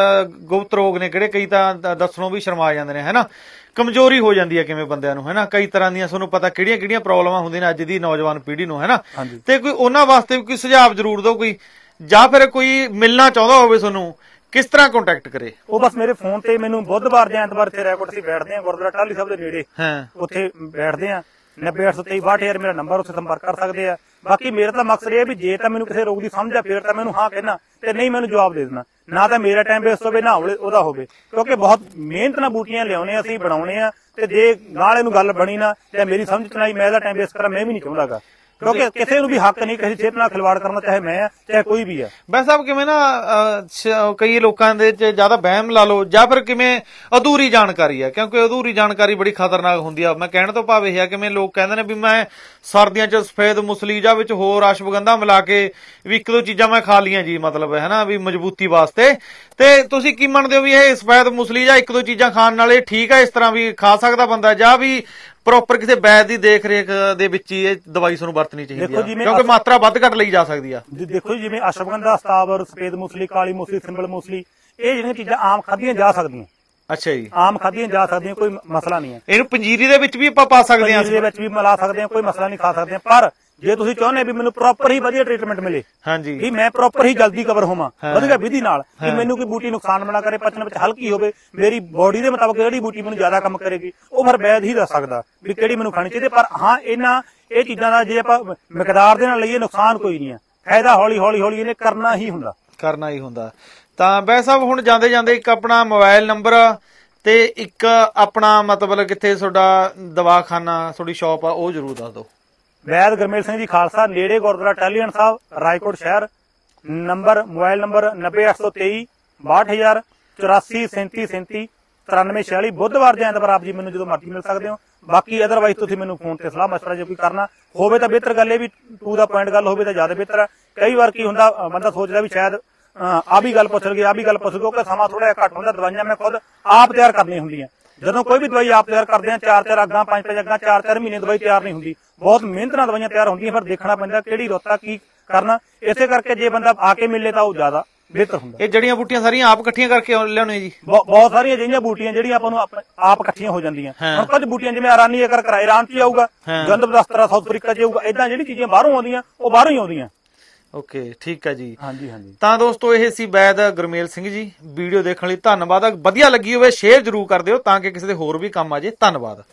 ਗੁਪਤ ਰੋਗ ਨੇ ਕਿਹੜੇ, ਕਈ ਤਾਂ ਦੱਸਣੋਂ ਵੀ ਸ਼ਰਮਾ ਜਾਂਦੇ ਨੇ, ਹੈਨਾ। ਕਮਜ਼ੋਰੀ ਹੋ ਜਾਂਦੀ ਹੈ ਕਿਵੇਂ ਬੰਦਿਆਂ ਨੂੰ, ਹੈਨਾ। ਕਈ ਤਰ੍ਹਾਂ ਦੀਆਂ ਤੁਹਾਨੂੰ ਪਤਾ ਕਿਹੜੀਆਂ ਕਿਹੜੀਆਂ ਪ੍ਰੋਬਲਮਾਂ ਹੁੰਦੀਆਂ ਨੇ ਅੱਜ ਦੀ ਨੌਜਵਾਨ ਪੀੜ੍ਹੀ ਨੂੰ, ਹੈਨਾ। ਤੇ ਕੋਈ ਉਹਨਾਂ ਵਾਸਤੇ ਵੀ ਕੋਈ ਸੁਝਾਅ ਜ਼ਰੂਰ ਦਿਓ ਕੋਈ, ਜਾਂ ਫਿਰ ਕੋਈ ਮਿਲਣਾ ਚਾਹੁੰਦਾ ਹੋਵੇ ਤੁਹਾਨੂੰ, ਕਿਸ ਤਰ੍ਹਾਂ ਕੰਟੈਕਟ ਕਰੇ? ਉਹ ਬਸ ਮੇਰੇ ਫੋਨ ਤੇ ਮੈਨੂੰ ਬੁੱਧਵਾਰ ਜਾਂ ਐਤਵਾਰ ਇੱਥੇ ਰੈਕੋਰਡ ਅਸੀਂ ਬੈਠਦੇ ਆ ਗੁਰਦੁਆਰਾ ਟਾਹਲੀ ਸਾਹਿਬ ਦੇ ਨੇੜੇ, ਉੱਥੇ ਬੈਠਦੇ ਆ। ਨੱਬੇ ਅੱਠ ਸੌ ਤੇਈ ਬਾਹਠ ਹਜ਼ਾਰ ਮੇਰਾ ਨੰਬਰ, ਉੱਥੇ ਸੰਪਰਕ ਕਰ ਸਕਦੇ ਆ। ਬਾਕੀ ਮੇਰਾ ਤਾਂ ਮਕਸਦ ਇਹ ਵੀ ਜੇ ਤਾਂ ਮੈਨੂੰ ਕਿਸੇ ਰੋਗ ਦੀ ਸਮਝ ਆ ਫੇਰ ਤਾਂ ਮੈਨੂੰ ਹਾਂ ਕਹਿਣਾ, ਤੇ ਨਹੀਂ ਮੈਨੂੰ ਜਵਾਬ ਦੇ ਦੇਣਾ। ਨਾ ਤਾਂ ਮੇਰਾ ਟਾਈਮ ਵੇਸਟ ਹੋਵੇ, ਨਾ ਉਹਦਾ ਹੋਵੇ, ਕਿਉਂਕਿ ਬਹੁਤ ਮਿਹਨਤ ਨਾਲ ਬੂਟੀਆਂ ਲਿਆਉਣੇ ਅਸੀਂ, ਬਣਾਉਣੇ ਆ। ਤੇ ਜੇ ਨਾਲ ਇਹਨੂੰ ਗੱਲ ਬਣੀ ਨਾ ਜਾਂ ਮੇਰੀ ਸਮਝ ਚ ਨਾ ਆਈ, ਮੈਂ ਇਹਦਾ ਟਾਈਮ ਵੇਸਟ ਕਰਾਂ, ਮੈਂ ਵੀ ਨਹੀਂ ਚਾਹੁੰਦਾਗਾ, ਕਿਉਂਕਿ ਕਿਸੇ ਨੂੰ ਵੀ ਹੱਕ ਨਹੀਂ ਕਿਸੇ ਸਿਹਤ ਨਾਲ ਖਿਲਵਾੜ ਕਰਨਾ, ਚਾਹੇ ਮੈਂ ਆ ਚਾਹੇ ਕੋਈ ਵੀ ਆ। ਵੈਸੇ ਸਾਹਿਬ ਕਿਵੇਂ ਨਾ ਕਈ ਲੋਕਾਂ ਦੇ ਚ ਜ਼ਿਆਦਾ ਵਹਿਮ ਲਾ ਲਓ, ਜਾਂ ਫਿਰ ਕਿਵੇਂ ਅਧੂਰੀ ਜਾਣਕਾਰੀ ਆ, ਕਿਉਂਕਿ ਅਧੂਰੀ ਜਾਣਕਾਰੀ ਬੜੀ ਖਤਰਨਾਕ ਹੁੰਦੀ ਆ। ਮੈਂ ਕਹਿਣ ਤੋਂ ਭਾਵ ਇਹ ਆ, ਕਿਵੇਂ ਲੋਕ ਕਹਿੰਦੇ ਨੇ ਵੀ ਮੈਂ ਸਰਦੀਆਂ ਚ ਸਫੇਦ ਮੁਸਲੀ ਜਾਂ ਵਿੱਚ ਹੋਰ ਅਸ਼ਵਗੰਧਾ ਮਿਲਾ ਕੇ ਵੀ ਇੱਕ ਦੋ ਚੀਜ਼ਾਂ ਮੈਂ ਖਾ ਲੀਆਂ ਜੀ, ਮਤਲਬ ਹੈ ਨਾ ਵੀ ਮਜ਼ਬੂਤੀ ਵਾਸਤੇ। ਤੇ ਤੁਸੀਂ ਕੀ ਮੰਨਦੇ ਹੋ ਵੀ ਇਹ ਸਫੈਦ ਮੁਸਲੀ ਜਾਂ ਇੱਕ ਦੋ ਚੀਜ਼ਾਂ ਖਾਣ ਨਾਲ ਇਹ ਠੀਕ ਆ, ਇਸ ਤਰ੍ਹਾਂ ਵੀ ਖਾ ਸਕਦਾ ਬੰਦਾ, ਜਾਂ ਵੀ ਪ੍ਰੋਪਰ ਕਿਸੇ ਵੈਦ ਦੀ ਦੇਖ ਰੇਖ ਦੇ ਵਿੱਚ ਹੀ ਇਹ ਦਵਾਈ ਸਾਨੂੰ ਵਰਤਣੀ ਚਾਹੀਦੀ ਹੈ, ਕਿਉਂਕਿ ਮਾਤਰਾ ਵੱਧ ਘੱਟ ਲਈ ਜਾ ਸਕਦੀ ਆ? ਦੇਖੋ ਜੀ, ਜਿਵੇਂ ਅਸ਼ਵਗੰਧਾ, ਸਤਾਵਰ, ਸਫੇਦ ਮੁਸਲੀ, ਕਾਲੀ ਮੁਸਲੀ, ਸਿੰਬਲ ਮੁਸਲੀ, ਇਹ ਜਿਹੜੀਆਂ ਚੀਜ਼ਾਂ ਆਮ ਖਾਧੀਆਂ ਜਾ ਸਕਦੀਆਂ। ਅੱਛਾ ਜੀ। ਆਮ ਖਾਧੀਆਂ ਜਾ ਸਕਦੀਆਂ, ਕੋਈ ਮਸਲਾ ਨਹੀਂ ਹੈ। ਇਹਨੂੰ ਪੰਜੀਰੀ ਦੇ ਵਿੱਚ ਵੀ ਆਪਾਂ ਪਾ ਸਕਦੇ ਹਾਂ, ਪੰਜੀਰੀ ਦੇ ਵਿੱਚ ਵੀ ਮਿਲਾ ਸਕਦੇ ਹਾਂ, ਕੋਈ ਮਸਲਾ ਨਹੀਂ, ਖਾ ਸਕਦੇ ਹਾਂ। ਪਰ ਜੇ ਤੁਸੀਂ ਚਾਹੁੰਦੇ ਵੀ ਮੈਨੂੰ ਪ੍ਰੋਪਰ ਹੀ ਵਧੀਆ ਟ੍ਰੀਟਮੈਂਟ ਮਿਲੇ, ਹਾਂਜੀ, ਵੀ ਮੈਂ ਪ੍ਰੋਪਰ ਹੀ ਜਲਦੀ ਕਵਰ ਹੋਵਾਂ ਵਧੀਆ ਵਿਧੀ ਨਾਲ, ਕਿ ਮੈਨੂੰ ਕੋਈ ਬੂਟੀ ਨੁਕਸਾਨ ਨਾ ਕਰੇ, ਪਚਣ ਵਿੱਚ ਹਲਕੀ ਹੋਵੇ, ਮੇਰੀ ਬੋਡੀ ਦੇ ਮੁਤਾਬਕ ਜਿਹੜੀ ਬੂਟੀ ਮੈਨੂੰ ਜ਼ਿਆਦਾ ਕੰਮ ਕਰੇਗੀ, ਉਹ ਫਿਰ ਵੈਦ ਹੀ ਦੱਸ ਸਕਦਾ ਵੀ ਕਿਹੜੀ ਮੈਨੂੰ ਖਾਣੀ ਚਾਹੀਦੀ। ਪਰ ਹਾਂ, ਇਹਨਾਂ ਇਹ ਚੀਜ਼ਾਂ ਦਾ ਜੇ ਆਪਾਂ ਮਿਕਦਾਰ ਦੇ ਨਾਲ ਲਈਏ, ਨੁਕਸਾਨ ਕੋਈ ਨਹੀਂ ਹੈ, ਫਾਇਦਾ ਹੌਲੀ ਹੌਲੀ ਹੌਲੀ ਇਹਨੇ ਕਰਨਾ ਹੀ ਹੁੰਦਾ, ਕਰਨਾ ਹੀ ਹੁੰਦਾ। ਤਾਂ ਵੈਸੇ ਸਾਹਿਬ ਹੁਣ ਜਾਂਦੇ ਜਾਂਦੇ ਇੱਕ ਆਪਣਾ ਮੋਬਾਈਲ ਨੰਬਰ ਤੇ ਇੱਕ ਆਪਣਾ ਮਤਲਬ ਕਿੱਥੇ ਤੁਹਾਡਾ ਦਵਾਖਾਨਾ ਤੁਹਾਡੀ ਸ਼ਾਪ ਆ ਉਹ ਜ਼ਰੂਰ ਦੱਸ ਦਿਓ। ਵੈਦ ਗੁਰਮੇਲ ਸਿੰਘ ਜੀ ਖਾਲਸਾ, ਨੇੜੇ ਗੁਰਦੁਆਰਾ ਟਾਹਲੀਵਾਲ ਸਾਹਿਬ, ਰਾਏਕੋਟ ਸ਼ਹਿਰ। ਨੰਬਰ ਮੋਬਾਈਲ ਨੰਬਰ ਨੱਬੇ ਅੱਠ ਸੌ ਤੇਈ ਬਾਹਠ ਹਜ਼ਾਰ ਚੁਰਾਸੀ ਸੈਂਤੀ ਸੈਂਤੀ ਤਰਾਨਵੇਂ ਛਿਆਲੀ। ਬੁੱਧਵਾਰ ਜਾਂ ਐਤਵਾਰ ਆਪ ਜੀ ਮੈਨੂੰ ਜਦੋਂ ਮਰਜ਼ੀ ਮਿਲ ਸਕਦੇ ਹੋ। ਬਾਕੀ ਅਦਰਵਾਈਜ਼ ਤੁਸੀਂ ਮੈਨੂੰ ਫੋਨ ਤੇ ਸਲਾਹ ਮਸ਼ਵਰਾ ਜੇ ਕੋਈ ਕਰਨਾ ਹੋਵੇ ਤਾਂ ਬਿਹਤਰ ਗੱਲ ਇਹ ਵੀ ਟੂ ਦਾ ਪੁਆਇੰਟ ਗੱਲ ਹੋਵੇ ਤਾਂ ਜ਼ਿਆਦਾ ਬਿਹਤਰ ਹੈ। ਕਈ ਵਾਰ ਕੀ ਹੁੰਦਾ ਬੰਦਾ ਸੋਚਦਾ ਵੀ ਸ਼ਾਇਦ ਆ ਵੀ ਗੱਲ ਪੁੱਛ ਲਈਏ ਆ ਵੀ ਗੱਲ ਪੁੱਛ ਲਈਏ ਕਿ ਸਮਾਂ ਥੋੜਾ ਜਿਹਾ ਘੱਟ ਹੁੰਦਾ। ਦਵਾਈਆਂ ਮੈਂ ਖੁਦ ਆਪ ਤਿਆਰ ਕਰਨੀਆਂ ਹੁੰਦੀਆਂ। ਜਦੋਂ ਕੋਈ ਵੀ ਦਵਾਈ ਆਪ ਤਿਆਰ ਕਰਦੇ ਆ ਚਾਰ ਚਾਰ ਅੱਗਾਂ ਪੰਜ ਪੰਜ ਅੱਗਾਂ ਚਾਰ ਚਾਰ ਮਹੀਨੇ ਦਵਾਈ ਤਿਆਰ ਨਹੀਂ ਹੁੰਦੀ। ਬਹੁਤ ਮਿਹਨਤ ਨਾਲ ਦਵਾਈਆਂ ਤਿਆਰ ਹੁੰਦੀਆਂ, ਫਿਰ ਦੇਖਣਾ ਪੈਂਦਾ ਕਿਹੜੀ ਰੁੱਤ ਆ ਕੀ ਕਰਨਾ। ਇਸੇ ਕਰਕੇ ਜੇ ਬੰਦਾ ਆ ਕੇ ਮਿਲੇ ਤਾਂ ਉਹ ਜ਼ਿਆਦਾ ਬਿਹਤਰ ਹੁੰਦਾ। ਇਹ ਜੜੀਆਂ ਬੂਟੀਆਂ ਸਾਰੀਆਂ ਆਪ ਇਕੱਠੀਆਂ ਕਰਕੇ ਲਿਆਉਣੇ ਜੀ? ਬਹੁਤ ਸਾਰੀਆਂ ਜਿਹੀਆਂ ਬੂਟੀਆਂ ਜਿਹੜੀਆਂ ਆਪਾਂ ਨੂੰ ਆਪ ਇਕੱਠੀਆਂ ਹੋ ਜਾਂਦੀਆਂ। ਹੁਣ ਕੁਝ ਬੂਟੀਆਂ ਜਿਵੇਂ ਇਰਾਨੀ ਅਗਰ ਕਰਾ ਇਰਾਨ ਚ ਆਊਗਾ, ਗੰਦਬਦਸਤਰਾ ਸਾਊਥ ਅਫਰੀਕਾ ਚ ਆਊਗਾ, ਏਦਾਂ ਜਿਹੜੀ ਚੀਜ਼ਾਂ ਬਾਹਰੋਂ ਆਉਂਦੀਆਂ ਉਹ ਬਾਹਰੋਂ ਹੀ ਆਉਂਦੀਆਂ। ਓਕੇ ਠੀਕ ਹੈ ਜੀ। ਹਾਂਜੀ ਹਾਂਜੀ। ਤਾਂ ਦੋਸਤੋ ਇਹ ਸੀ ਵੈਦ ਗੁਰਮੇਲ ਸਿੰਘ ਜੀ। ਵੀਡੀਓ ਦੇਖਣ ਲਈ ਧੰਨਵਾਦ। ਵਧੀਆ ਲੱਗੀ ਹੋਵੇ ਸ਼ੇਅਰ ਜ਼ਰੂਰ ਕਰ ਦਿਓ ਤਾਂ ਕਿ ਕਿਸੇ ਦੇ ਹੋਰ ਵੀ ਕੰਮ ਆ ਜੇ। ਧੰਨਵਾਦ।